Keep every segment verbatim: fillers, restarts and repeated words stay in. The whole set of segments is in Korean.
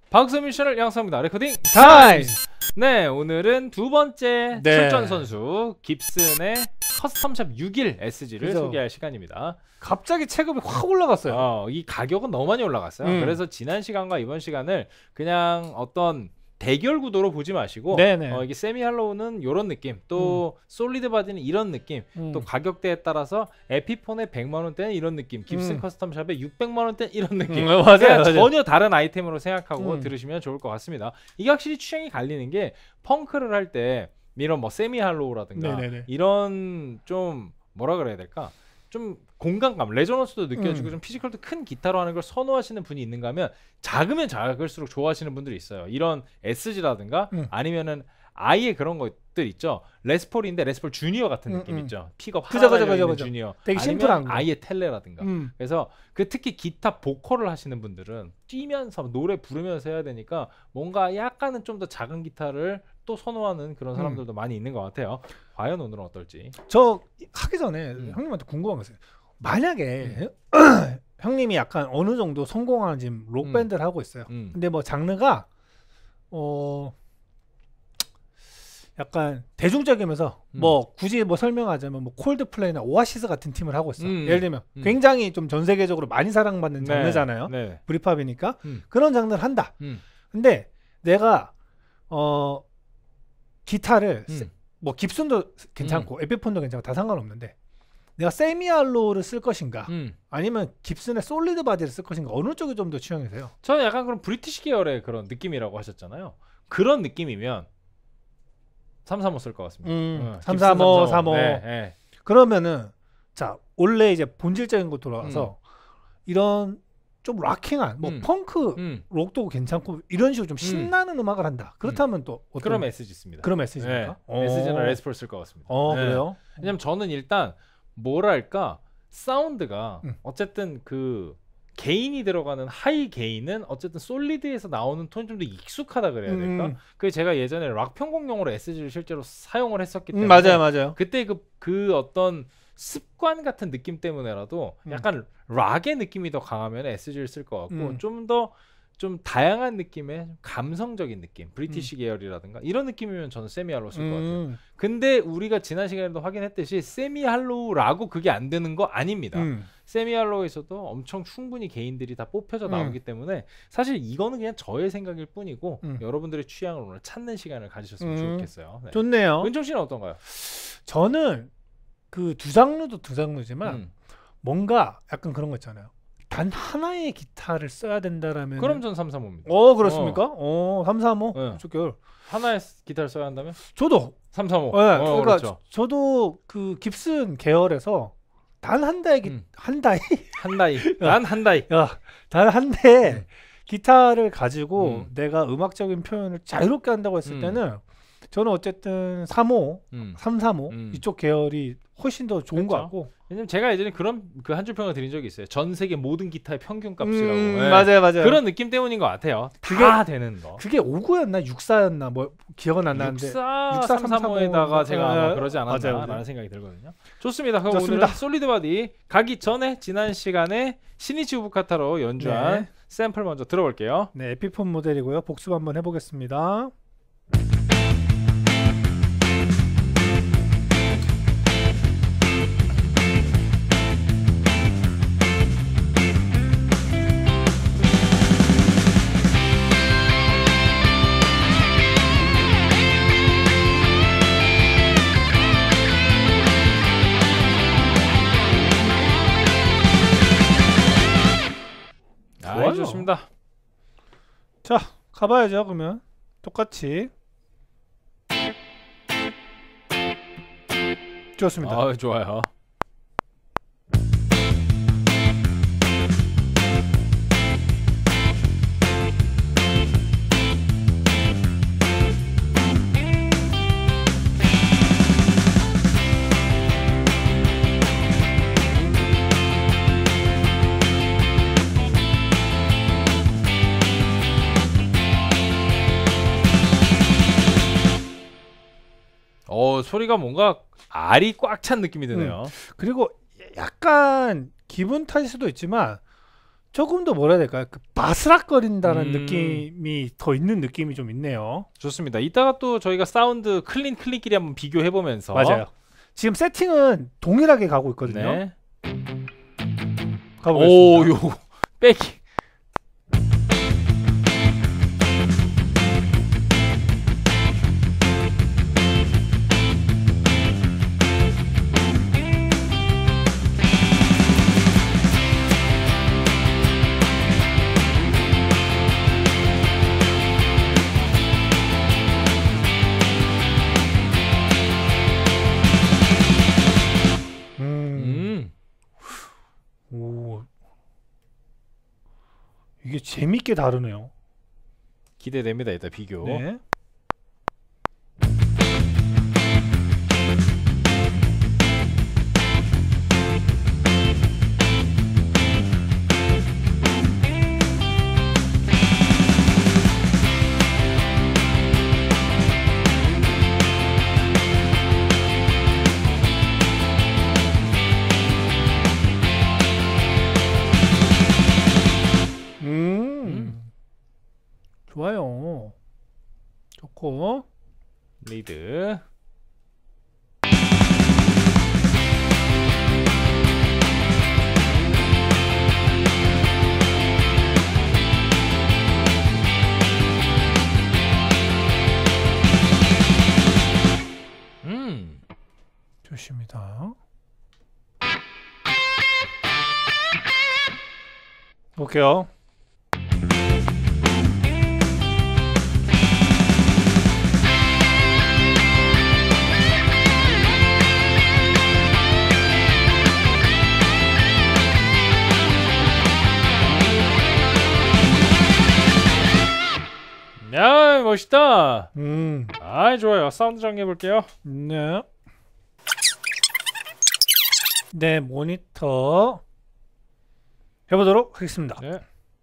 박수민 씨를 양성합니다. 레코딩 타임! 네, 오늘은 두 번째 네. 출전 선수 깁슨의 커스텀샵 육일 에스지를 그죠. 소개할 시간입니다. 갑자기 체급이 확 올라갔어요. 어, 이 가격은 너무 많이 올라갔어요. 음. 그래서 지난 시간과 이번 시간을 그냥 어떤 대결 구도로 보지 마시고 네네. 어, 이게 세미 할로우는 이런 느낌, 또 음. 솔리드 바디는 이런 느낌, 음. 또 가격대에 따라서 에피폰의 백만 원대는 이런 느낌, 깁슨 음. 커스텀샵의 육백만 원대는 이런 느낌. 음, 맞아요, 맞아요. 전혀 다른 아이템으로 생각하고 음. 들으시면 좋을 것 같습니다. 이게 확실히 취향이 갈리는 게 펑크를 할 때 이런 뭐 세미 할로우라든가 네네네. 이런 좀 뭐라 그래야 될까? 좀 공간감, 레저넌스도 느껴지고 음. 좀 피지컬도 큰 기타로 하는 걸 선호하시는 분이 있는가 하면 작으면 작을수록 좋아하시는 분들이 있어요. 이런 에스지라든가 음. 아니면은 아예 그런 것들 있죠. 레스폴인데 레스폴 주니어 같은 음, 느낌 음. 있죠. 픽업 그죠, 하나 그죠, 달려있는 그죠, 그죠. 주니어. 되게 아니면 심플한 거. 아예 텔레라든가. 음. 그래서 그 특히 기타 보컬을 하시는 분들은 뛰면서 노래 부르면서 해야 되니까 뭔가 약간은 좀 더 작은 기타를 또 선호하는 그런 사람들도 음. 많이 있는 것 같아요. 과연 오늘은 어떨지. 저 하기 전에 음. 형님한테 궁금한 거 있어요. 만약에 형님이 약간 어느 정도 성공한 지금 록 밴드를 음. 하고 있어요. 음. 근데 뭐 장르가 어 약간 대중적이면서 음. 뭐 굳이 뭐 설명하자면 뭐 콜드플레이나 오아시스 같은 팀을 하고 있어. 음. 예를 들면 음. 굉장히 좀 전 세계적으로 많이 사랑받는 네. 장르잖아요. 네. 브리팝이니까 음. 그런 장르를 한다. 음. 근데 내가 어 기타를 음. 뭐 깁슨도 괜찮고 음. 에피폰도 괜찮고 다 상관없는데 내가 세미알로를 쓸 것인가 음. 아니면 깁슨의 솔리드 바디를 쓸 것인가 어느 쪽이 좀 더 취향이세요? 저는 약간 그런 브리티시 계열의 그런 느낌이라고 하셨잖아요. 그런 느낌이면 삼삼오 쓸 것 같습니다. 음, 어, 삼삼오, 삼오. 네, 네. 그러면은 자 원래 이제 본질적인 거 돌아가서 음. 이런 좀 락킹한 뭐 음. 펑크 음. 록도 괜찮고 이런 식으로 좀 신나는 음. 악을 한다. 그렇다면 또 어떤 그럼 에스지 씁니다. 그럼 에스지입니까? 네. 에스지나 레스폴 쓸 것 같습니다. 어 네. 그래요? 왜냐면 저는 일단 뭐랄까 사운드가 음. 어쨌든 그 개인이 들어가는 하이 게인은 어쨌든 솔리드에서 나오는 톤이 좀 더 익숙하다 그래야 될까? 음. 그 제가 예전에 락 편곡용으로 에스지를 실제로 사용을 했었기 때문에 음, 맞아요, 맞아요. 그때 그, 그 어떤 습관 같은 느낌 때문에라도 음. 약간 락의 느낌이 더 강하면 에스지를 쓸 것 같고 음. 좀 더 좀 다양한 느낌의 감성적인 느낌, 브리티시 음. 계열이라든가 이런 느낌이면 저는 세미할로우 쓸 것 음. 같아요. 근데 우리가 지난 시간에도 확인했듯이 세미할로우라고 그게 안 되는 거 아닙니다. 음. 세미할로우에서도 엄청 충분히 개인들이 다 뽑혀져 음. 나오기 때문에 사실 이거는 그냥 저의 생각일 뿐이고 음. 여러분들의 취향을 오늘 찾는 시간을 가지셨으면 음. 좋겠어요. 네. 좋네요. 은총 씨는 어떤가요? 저는 그 두 장르도 두 장르지만 음. 뭔가 약간 그런 거 있잖아요. 단 하나의 기타를 써야 된다라면 그럼 전 삼삼오입니다. 어 그렇습니까? 어, 삼삼오. 네. 그쪽 계열. 하나의 기타를 써야 한다면 저도 삼삼오. 네, 어, 그러니까 그렇죠. 저도 그 깁슨 계열에서 단 한 대의 기, 음. 한 다이 한 다이. 난 한 다이. 야, 단 한 대의 음. 기타를 가지고 음. 내가 음악적인 표현을 자유롭게 한다고 했을 음. 때는 저는 어쨌든 삼오, 음. 삼삼오 음. 이쪽 계열이 훨씬 더 좋은 그렇죠. 것 같고. 왜냐면 제가 예전에 그런 그 한 줄 평을 드린 적이 있어요. 전 세계 모든 기타의 평균 값이라고. 음, 네. 맞아요, 맞아요. 그런 느낌 때문인 것 같아요. 그게- 다 되는 거. 그게 오구였나 육사였나 뭐 기억은 안 나는데. 육사, 육사, 삼삼오에다가 제가 아마 네. 그러지 맞아요, 않았나라는 맞아요. 생각이 들거든요. 좋습니다. 그럼 좋습니다. 오늘은 솔리드 바디 가기 전에 지난 시간에 시니치 우부카타로 연주한 네. 샘플 먼저 들어볼게요. 네, 에피폰 모델이고요. 복습 한번 해보겠습니다. 아, 좋아요. 좋습니다. 자, 가봐야죠. 그러면 똑같이. 좋습니다. 아, 좋아요. 어, 소리가 뭔가 알이 꽉 찬 느낌이 드네요. 그리고 약간 기분 탓일 수도 있지만 조금 더 뭐라 해야 될까요? 그 바스락거린다는 음. 느낌이 더 있는 느낌이 좀 있네요. 좋습니다. 이따가 또 저희가 사운드 클린 클릭끼리 한번 비교해 보면서 맞아요. 지금 세팅은 동일하게 가고 있거든요. 네. 가보겠습니다. 오, 요 빼기. 음. 음. 오. 이게 재밌게 다르네요. 기대됩니다. 이따 비교. 네. 음. 좋아요. 좋고. 리드. 음. 좋습니다. 볼게요. 야, 멋있다. 음. 아, 좋아요. 사운드 정리해 볼게요. 네. 네, 모니터 해보도록 하겠습니다. 네.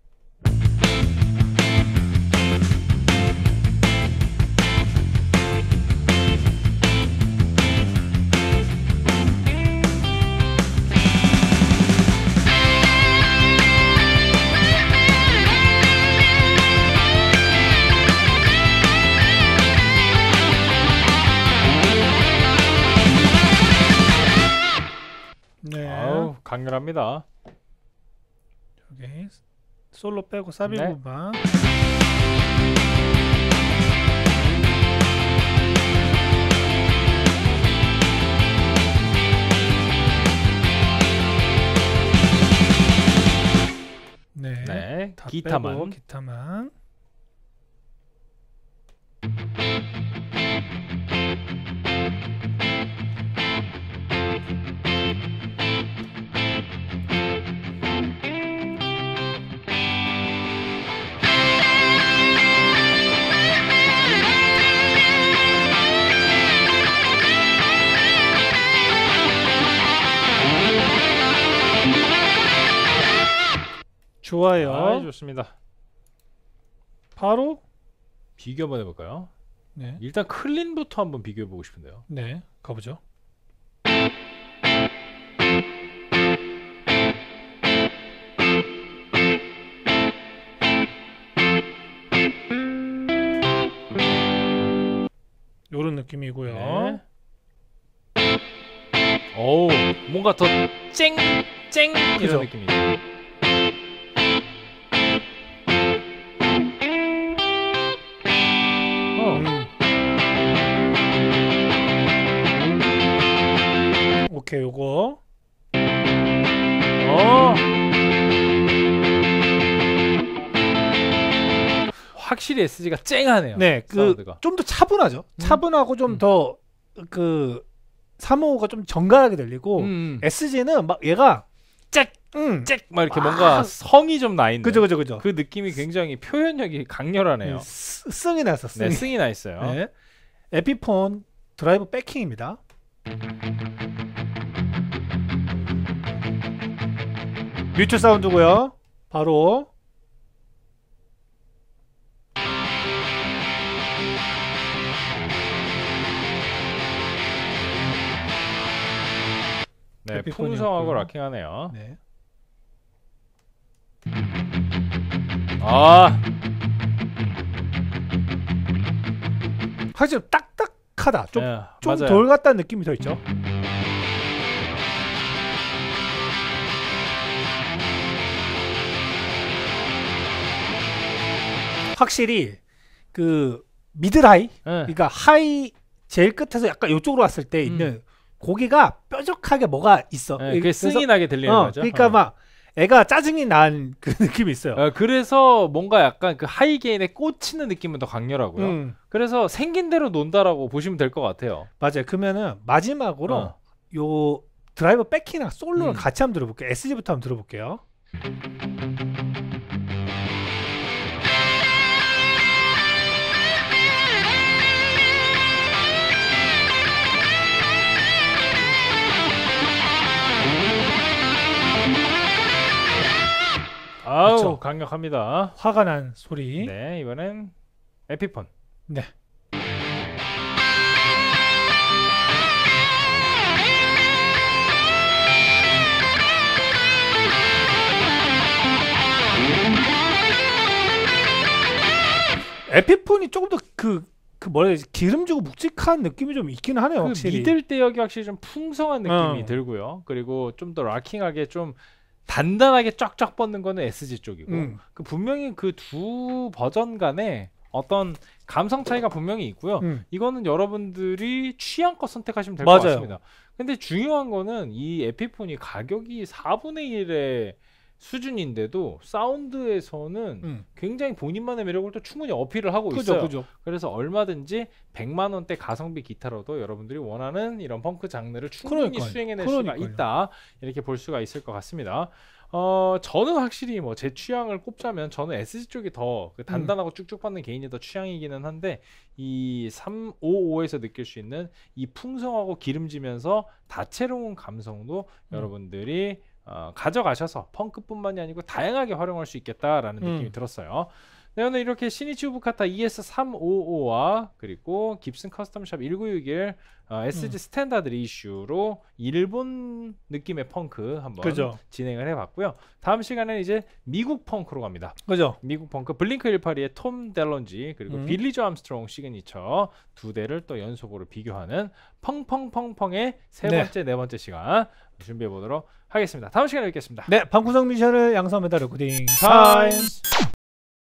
네. 아우, 강렬합니다. 여기 솔로 빼고 사비 네. 부분. 네. 네. 다 기타만. 빼고 기타만. 좋아요. 아, 좋습니다. 바로 비교 한번 해볼까요? 네. 일단 클린부터 한번 비교해 보고 싶은데요. 네, 가보죠. 요런 느낌이고요. 네. 오, 뭔가 더 쨍, 쨍 그죠? 이런 느낌이죠. 어, 음. 오케이, 요거. 어. 확실히 에스지가 쨍하네요. 네, 그 사운드가. 좀 더 차분하죠. 음. 차분하고 좀 음. 더 그 삼오오가 좀 정갈하게 들리고 음, 에스지는 막 얘가 쨍, 음. 쨍, 막 이렇게 아. 뭔가 성이 좀 나 있는. 그죠, 그죠, 그죠. 그 느낌이 굉장히 표현력이 강렬하네요. 네, 쓰- 승이 났어. 승이. 네, 승이 나 있어요. 네. 에피폰 드라이브 백킹입니다. 뮤트 사운드고요. 바로 네, 에피폰이었고요. 풍성하고 락킹하네요. 네. 아, 확실히 좀 딱딱하다. 좀 예, 좀 맞아요. 덜 같다는 느낌이 더 있죠. 확실히 그 미드라이, 예. 그러니까 하이 제일 끝에서 약간 이쪽으로 왔을 때 있는 고기가 뾰족하게 뭐가 있어. 예, 그게 그래서- 승이 나게 들리는 어, 거죠. 그러니까 어. 막 애가 짜증이 난 그 느낌이 있어요. 어, 그래서 뭔가 약간 그 하이게인에 꽂히는 느낌은 더 강렬하고요. 음, 그래서 생긴 대로 논다라고 보시면 될 것 같아요. 맞아요. 그러면은 마지막으로 어. 요 드라이버 백키랑 솔로를 음. 같이 한번 들어볼게요. 에스지부터 한번 들어볼게요. 아우, 그쵸. 강력합니다. 화가 난 소리. 네, 이번엔 에피폰. 네. 에피폰이 조금 더 그 그 뭐라 해야 되지? 기름지고 묵직한 느낌이 좀 있긴 하네요. 그 확실히. 미들 대역이 확실히 좀 풍성한 느낌이 어. 들고요. 그리고 좀 더 락킹하게 좀 단단하게 쫙쫙 뻗는 거는 에스지 쪽이고, 음. 그 분명히 그 두 버전 간에 어떤 감성 차이가 분명히 있고요. 음. 이거는 여러분들이 취향껏 선택하시면 될 것 맞아요. 같습니다. 근데 중요한 거는 이 에피폰이 가격이 사분의 일의 수준인데도 사운드에서는 음. 굉장히 본인만의 매력을 또 충분히 어필을 하고 그죠, 있어요. 그죠. 그래서 얼마든지 백만 원대 가성비 기타로도 여러분들이 원하는 이런 펑크 장르를 충분히 그러니까요. 수행해낼 그러니까요. 수가 있다. 이렇게 볼 수가 있을 것 같습니다. 어, 저는 확실히 뭐 제 취향을 꼽자면 저는 에스지 쪽이 더 그 단단하고 쭉쭉 받는 개인이 더 취향이기는 한데, 이 삼백오십오에서 느낄 수 있는 이 풍성하고 기름지면서 다채로운 감성도 음. 여러분들이 어, 가져가셔서 펑크뿐만이 아니고 다양하게 활용할 수 있겠다라는 음. 느낌이 들었어요. 네, 오늘 이렇게 시니치 우브카타 이에스 삼백오십오와 그리고 깁슨 커스텀샵 천구백육십일 어, 에스지 음. 스탠다드 이슈로 일본 느낌의 펑크 한번 그죠. 진행을 해봤고요. 다음 시간에는 이제 미국 펑크로 갑니다. 그죠. 미국 펑크 블링크 일팔이의 톰 델런지 그리고 음. 빌리 조 암스트롱 시그니처 두 대를 또 연속으로 비교하는 펑펑펑펑의 세 네. 번째 네 번째 시간 준비해 보도록 하겠습니다. 다음 시간에 뵙겠습니다. 네, 방구석 미션을 양성합니다. 레코딩 타임. 타임.